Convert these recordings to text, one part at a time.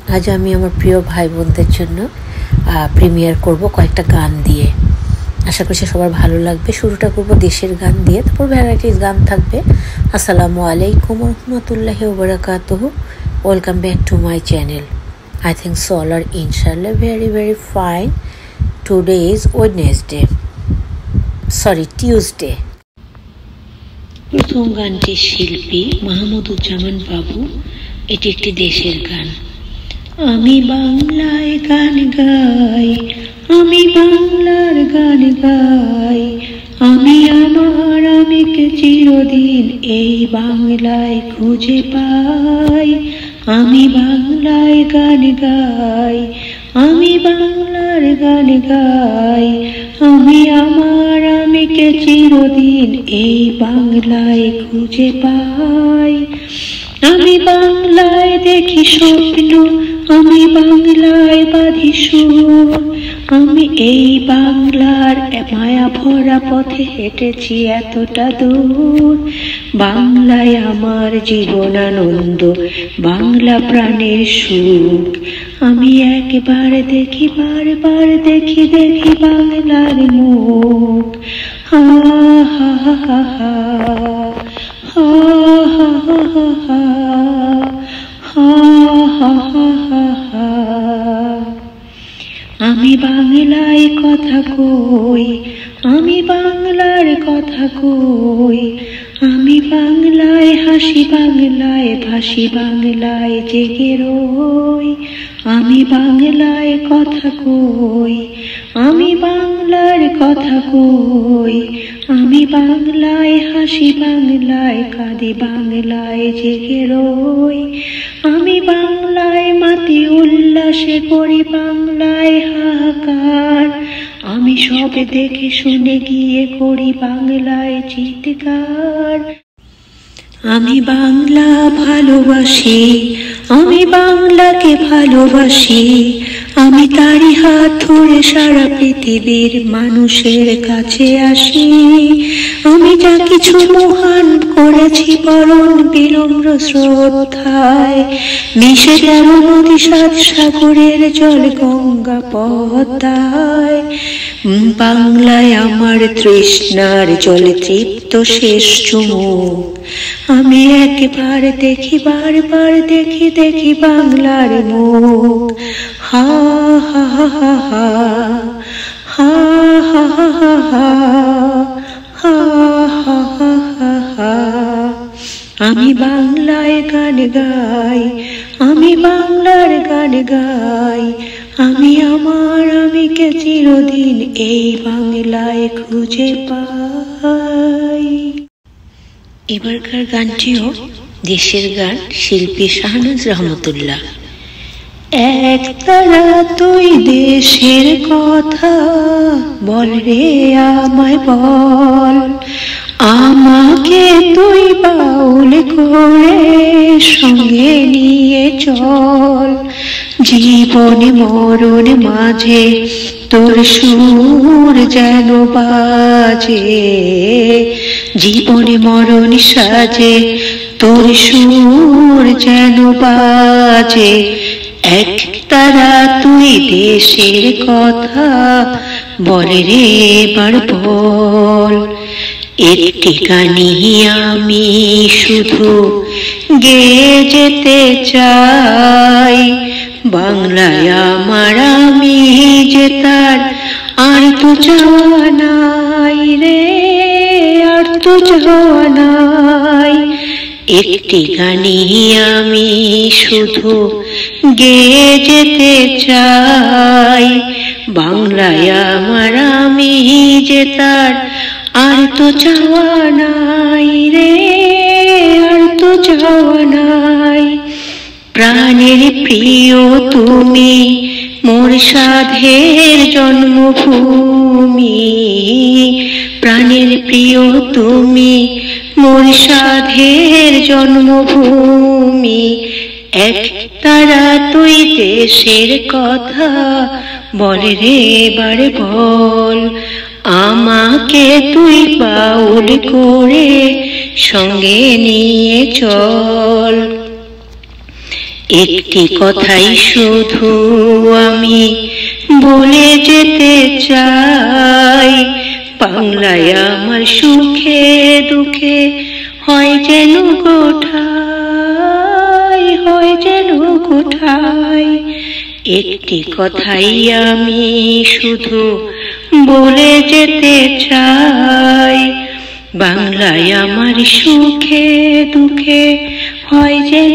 আজ আমি আমার প্রিয় ভাই বোনদের জন্য প্রিমিয়ার করব কয়েকটা গান দিয়ে। আশা করছি সবার ভালো লাগবে। শুরুটা করব দেশের গান দিয়ে, তারপর ভ্যারাইটিস গান থাকবে। আসসালামু আলাইকুম রহমতুল্লাহি ওয়া বারাকাতুহু। Welcome back to my channel. I think so all are inshallah very fine. Today is Tuesday. প্রথম গানটির শিল্পী মাহমুদুজ্জামান বাবু। এটি একটি দেশের গান। আমি বাংলায় গান গাই, আমি বাংলার গান গাই, আমি আমার আমিকে চিরদিন এই বাংলায় খুঁজে পাই। আমি বাংলায় গান গাই, আমি বাংলার গান গাই, আমি আমার আমিকে চিরদিন এই বাংলায় খুঁজে পাই। আমি বাংলায় দেখি স্বপ্ন, আমি বাংলায় বাঁধি সুর, আমি এই বাংলার মায়া ভরা পথে হেঁটেছি এতটা দূর। বাংলায় আমার জীবন আনন্দ, বাংলা প্রাণের সুখ। আমি একবার দেখি, বারবার দেখি, দেখি বাংলার মুখ। হা হা হা হা হা হা হা হা হা হা হা। আমি বাংলায় কথা কই, আমি বাংলার কথা কই, আমি বাংলায় হাসি, বাংলায় ভাসি, বাংলায় জেগে রই। আমি বাংলায় কথা কই, আমি বাংলার কথা কই, আমি বাংলায় হাসি, বাংলায় কাঁদি, বাংলায় জেগে রই। আমি বাংলায় মাতি উল্লাসে করি, বাংলায় হাহাকার। আমি সব দেখে শুনে গিয়ে করি বাংলায় চিৎকার। আমি বাংলা ভালোবাসি, আমি বাংলাকে ভালোবাসি, আমি তারই হাত ধরে সারা পৃথিবীর মানুষের কাছে আসি। আমি যা কিছু মহান করেছি বরং বিনম্র শ্রদ্ধায়, মিশে 13 নদী 7 সাগরের জল গঙ্গা পদ্মায়। বাংলায় আমার তৃষ্ণার জলে তৃপ্ত শেষ চুমুক। আমি একবার দেখি, বারবার দেখি, দেখি বাংলার মুখ। হা হা হা হা হা হা হা হা হা হা হা হা হা। আমি বাংলায় গান গাই, আমি বাংলার গান গাই, আমি আমার আমিকে চিরদিন এই বাংলায় খুঁজে পাই। এবারকার গানটিও দেশের গান, শিল্পী শাহনাজ রহমতুল্লাহ। একতারা তুই দেশের কথা বল রে আমায় বল, আমাকে তুই বাউল করে সঙ্গে নিয়ে চল। জীবনে মরণ মাঝে তোর সুর যেন বাজে, জীবনে মরণ সাজে তোর সুর যেন বাজে। একতারা তুই দেশের কথা বল রে এবার বল। একটি গানি আমি শুধু গেয়ে যেতে চাই, বাংলায় আমার আমি যে তার আর তো চাওয়া নাই রে, আর তো চাওয়া নাই। একটি গানি আমি শুধু গেয়ে যেতে চাই, বাংলায় আমার আমি যে তার আর তো চাওয়া নাই রে, আর তো চাওয়া নাই। প্রাণের প্রিয় তুমি মোর সাধের জন্মভূমি, প্রাণের প্রিয় তুমি মোর সাধের জন্মভূমি। একতারা তুই দেশের কথা বল রে এবার বল, আমাকে তুই বাউল করে সঙ্গে নিয়ে চল। একটি কথাই শুধু আমি বলে যেতে চাই, বাংলায় আমার সুখে দুঃখে হয় যেন কোঠায়, হয় যেন কোঠায়। একটি কথাই আমি শুধু বলে যেতে চাই, বাংলায় আমার সুখে দুঃখে হয় যেন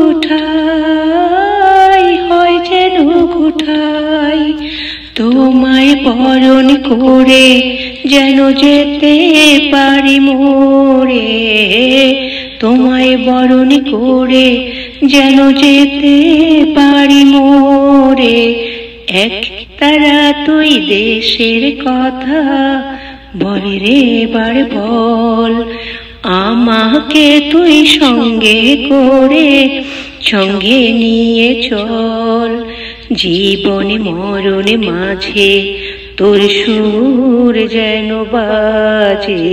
কোঠায়, হয় যেন কোঠায়। তোমায় বরণ করে যেন যেতে পারি মোরে, তোমায় বরণ করে যেন যেতে পারি মোরে। এক তারা তুই দেশের কথা বল রে বার বল, আমাকে তুই সঙ্গে করে সঙ্গে নিয়ে চল। জীবনে মরণে মাঝে তোর সুর যেন বাজে।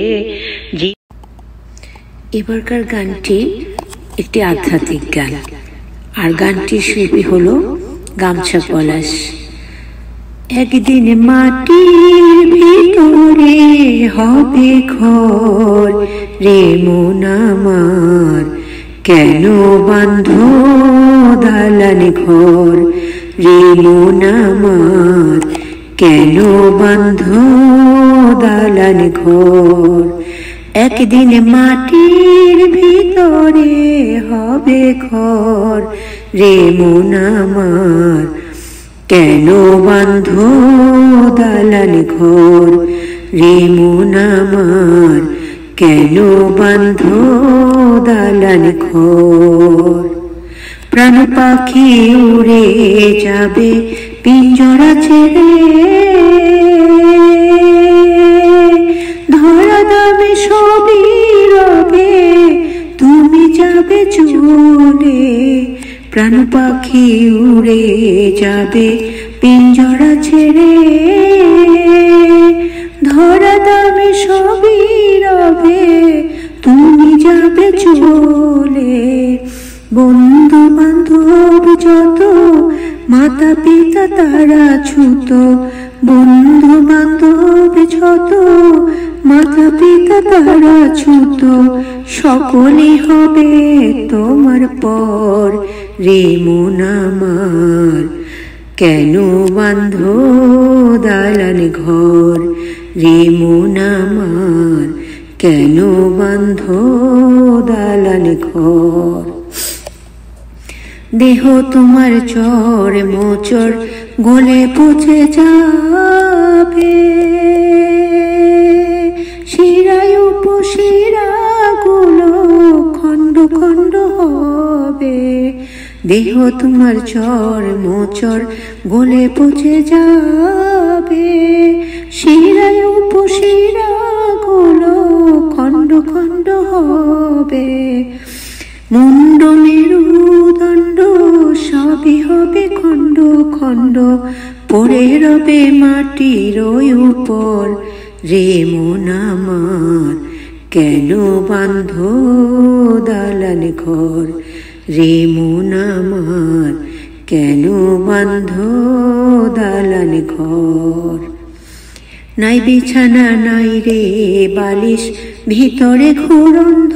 এবারকার গানটি একটি আধ্যাত্মিক গান, আর গানটির শিল্পী হলো গামছা পলাশ। একদিন মাটির ভিতরে হবে ঘর রে মন আমার, কেন বাঁধ দালান ঘর রে মন আমার, কেন বাঁধ দালান ঘর। একদিন মাটির ভিতরে হবে ঘর রে মন আমার, কেন বাঁধ দালান ঘর রে মন আমার, কেন বাঁধ দালান ঘর। প্রাণ পাখি উড়ে যাবে পিঞ্জরা ছেড়ে, ধরা দামে সবই রবে তুমি যাবে চলে। প্রাণ পাখি উড়ে যাবে পিঞ্জরা ছেড়ে, ধরা দামে সবই রবে তুমি যাবে চলে। বন্ধু বান্ধব যত মাতা পিতা তারা ছুত, বন্ধু বান্ধব যত মাতা পিতা তারা ছুত, সকলে হবে তোমার পর রে মন আমার, কেন বাঁধ দালান ঘর রে মন আমার, কেন বাঁধ দালান ঘর। দেহ তোমার চর মোচর গলে পচে যাবে, শিরায় উপশিরা গুলো খণ্ড খণ্ড হবে। দেহ তোমার চর মোচর গলে পচে যাবে, শিরায় উপশিরা গুলো খণ্ড খণ্ড হবে। মুন্ড মেরুদণ্ড সবই হবে খণ্ড খণ্ড, পড়ে রবে মাটির উপর রে মন আমার, কেন বাঁধ দালান ঘর রে মন আমার, কেন বাঁধ দালান ঘর। নাই বিছানা নাই রে বালিশ ভিতরে ঘোর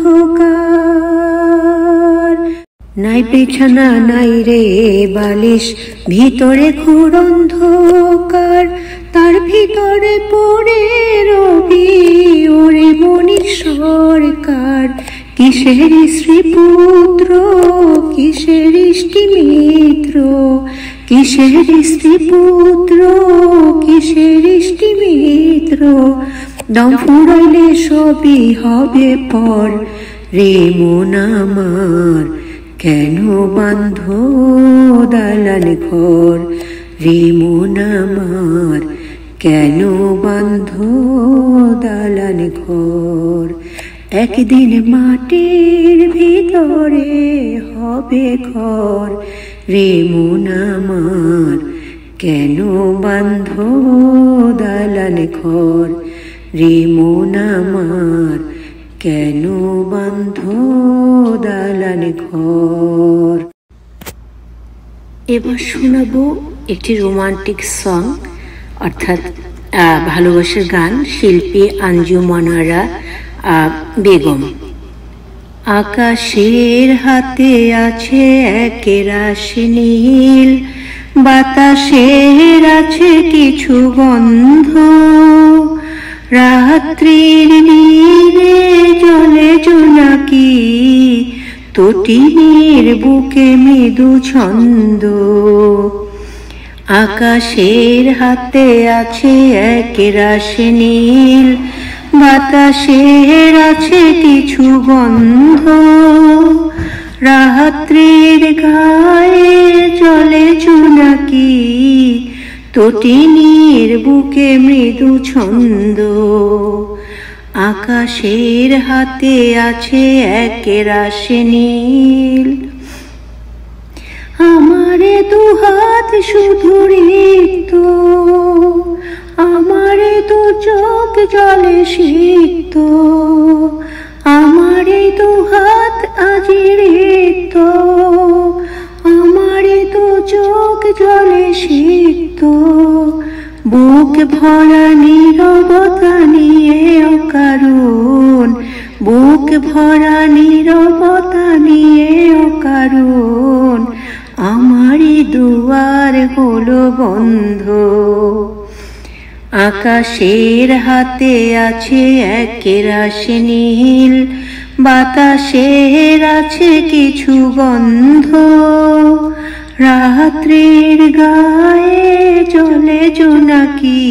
অন্ধকার, নাই বিছানা নাই রে বালিশ ভিতরে ঘোর অন্ধকার। তার ভিতরে পড়ে রবি ওরে মনির সরকার, কিসের শ্রীপুত্র কিসের ইষ্টি মিত্র, কিসের শ্রীপুত্র কিসের ইষ্টি মিত্র। দম ফুরাইলে সবই হবে পর রে মন আমার, কেন বাঁধ দালান ঘর রে মন আমার, কেন বাঁধ দালান ঘর। একদিন মাটির ভিতরে হবে ঘর রে মন আমার, কেন বাঁধ দালান ঘর রে মন আমার, কেন বাঁধ দালান ঘর। এবার শোনাবো একটি রোমান্টিক সং, অর্থাৎ ভালোবাসার গান, শিল্পী আঞ্জুম আনোয়ারা বেগম। আকাশের হাতে আছে একরাশি নীল, বাতাসের আছে কিছু গন্ধ, রাত্রির নীলে জলে জোনাকি, তটিনীর বুকে মৃদু ছন্দ। আকাশের হাতে আছে একরাশি নীল, বাতাসের আছে কিছু গন্ধ, রাত্রির গায়ে জলে জোনাকি, তটিনীর বুকে মৃদু ছন্দ। আকাশের হাতে আছে একরাশি নীল। আমারে দুহাত শুধু রিক্ত, আমারে দু চোখ জলে সিক্ত, আমারে দুহাত আজি রিক্ত, আমারে দু চোখ জলে সিক্ত। বুক ভরা নীরবতা নিয়ে অকারণ, বুক ভরা নীরবতা নিয়ে অকারণ, আমারই দুয়ার হলো বন্ধ। আকাশের হাতে আছে একরাশি নীল, বাতাসের আছে কিছু গন্ধ, রাত্রির গায়ে জলে জোনাকি,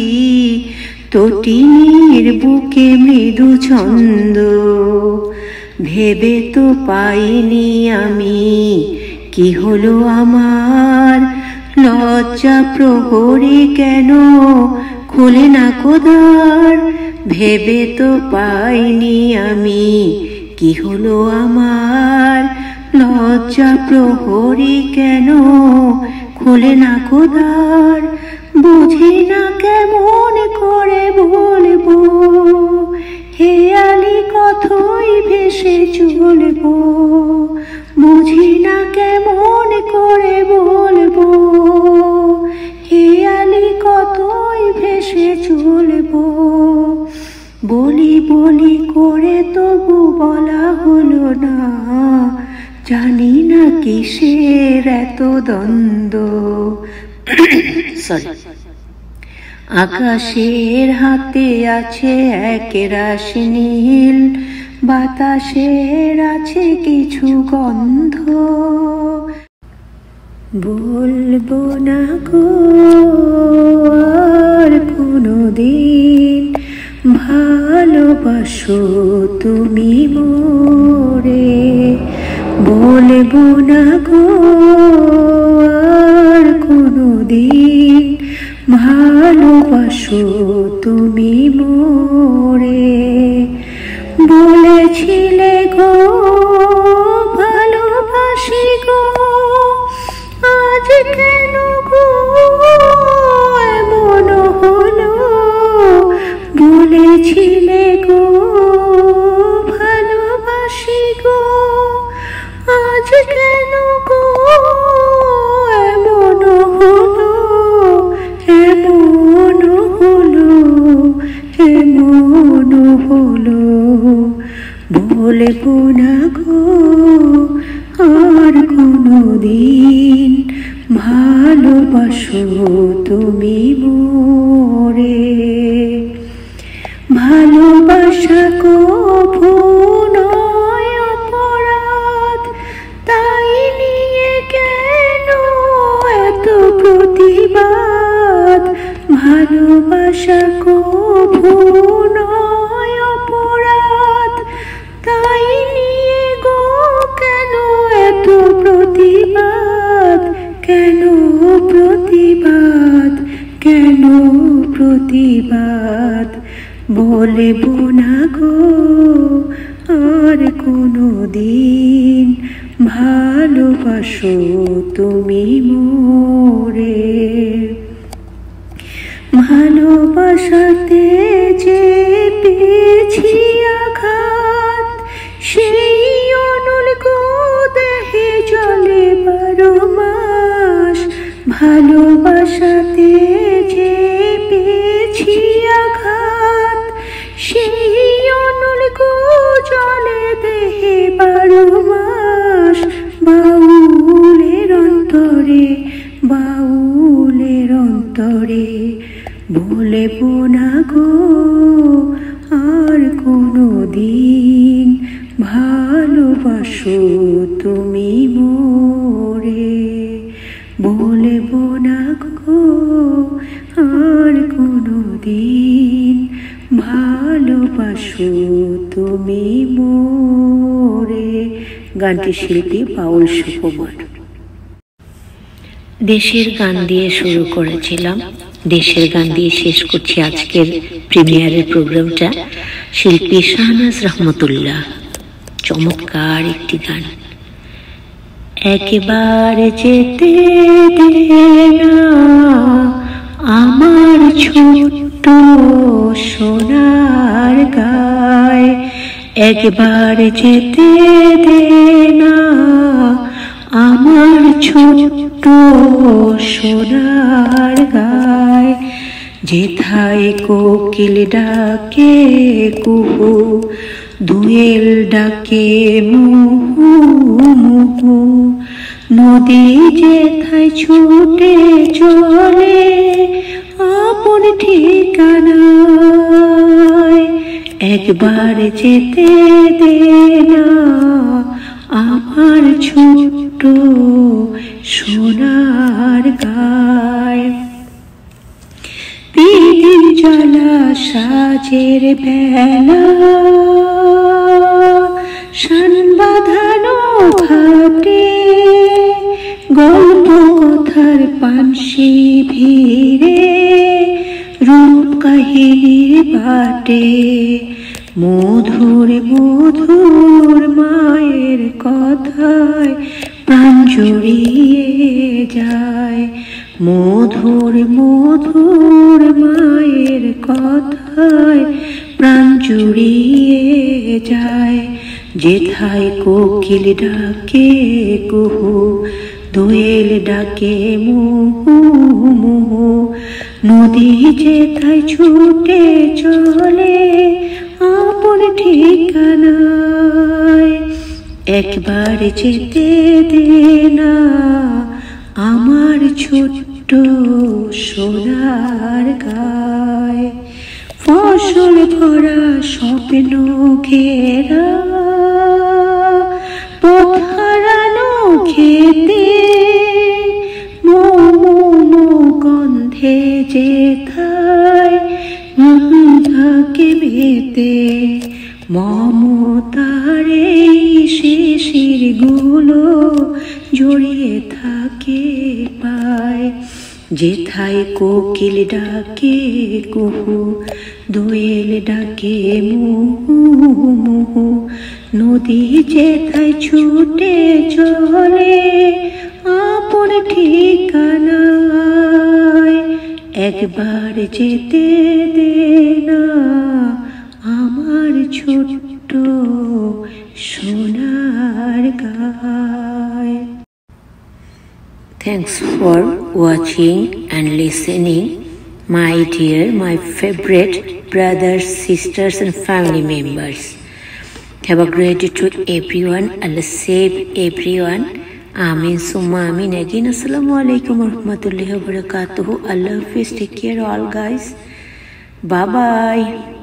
তটিনীর বুকে মৃদু ছন্দ। ভেবে তো পাইনি আমি কি হলো আমার, লজ্জা প্রহরী কেন খোলে না কোদার। ভেবে তো পাইনি আমি কি হলো আমার, লজ্জা প্রহরী কেন খোলে না কোদার। বুঝি না কেমন করে বলবো, হেয়ালি কথাই ভেসে চলবো। বুঝি না কেমন করে বলবো, হেয়ালি কথাই ভেসে চলবো। বলি বলি করে তবু বলা হলো না, জানি না কিসের এত দ্বন্দ্ব। আকাশের হাতে আছে একরাশি নীল, বাতাসের আছে কিছু গন্ধ। বলবো না গো আর কোনোদিন, ভালোবাসো তুমি মোরে। বলবো না গো আর কোনোদিন, ভালোবাসো তুমি মোরে। বলেছিলে গো ভালোবাসি গো, আজ কেন গো এমন হলো। বলেছিলে গো ভালোবাসি গো, আজ কেন গো এমন হলো। এমন হলো, এমন হলো। বলবো না গো আর কোনোদিন, ভালোবাসো তুমি মোরে। ভালোবাসা কভু নয় অপরাধ, তাই নিয়ে কেন এত প্রতিবাদ। ভালোবাসা কভু নয় অপরাধ, তাই নিয়ে গো কেন এত প্রতিবাদ। কেন প্রতিবাদ, কেন প্রতিবাদ। বলবো না গো আর কোনোদিন, ভালোবাসো তুমি মোরে। ভালোবাসাতে যে পেয়েছি আঘাত, সেই অনুল গো দেহে জলে 12 মাস। ভালোবাসাতে যে পেয়েছি আঘাত, সেই অনুর্গ জলে দেহে 12 মাস বাউলের অন্তরে, বাউলের অন্তরে। বলব না গো আর কোনো দিন, ভালোবাসো তুমি মোরে। বলব না গো আর কোনো দিন, ভালোবাসো তুমি মোরে। গানটি শিল্পী বাউল সুকুমার। দেশের গান দিয়ে শুরু করেছিলাম, দেশের গান দিয়ে শেষ করছি আজকের প্রিমিয়ারের প্রোগ্রামটা। শিল্পী শাহনাজ রহমতুল্লাহ, চমৎকার একটি গান। একবার যেতে দে না আমার ছোট্ট সোনার গায়, একবার যেতে দে না আমার ছোট্ট সোনার গায়। যেথায় কোকিল ডাকে কুহু, দোয়েল ডাকে মুহু মুহু, নদী যেথায় ছুটে চলে আপন ঠিকানায়। একবার যেতে দে না আমার ছোট্ট সোনার গায়। পিদিম জ্বালা সাজের বেলা, শান বাঁধানো ঘাটে, গল্প কথার পানসি ভিড়ে, রূপ কাহিনীর বাটে, মধুর মধুর মায়ের কথায় প্রাণ জুড়িয়ে যায়। মধুর মধুর মায়ের কথায় প্রাণ জুড়িয়ে যায়। যেথায় কোকিল ডাকে কুহু, দোয়েল ডাকে মুহু মুহু, নদী যেথায় ছুটে চলে আপন ঠিকানায়। একবার যেতে দে না আমার ছোট্ট সোনার গায়। ফসল ভরা স্বপ্ন ঘেরা পথ হারানো খেতে, মৌ গন্ধে যেথায় থাকে বেতে, মমতার এই শিশির গুলো জড়িয়ে থাকে পায়। যেথায় কোকিল ডাকে কুহু, দোয়েল ডাকে মুহু মুহু, নদী যেথায় ছুটে চলে আপন ঠিকানায়। একবার যেতে দে না আমার ছোট্ট সোনার গায়। Thanks for watching and listening, my dear, my favorite brothers, sisters and family members. Have a great day to everyone. Allah save everyone. Amin summa amin. Again, assalamu alaikum wa rahmatullahi wa barakatuhu. Allah Hafiz. Take care all guys. Bye bye.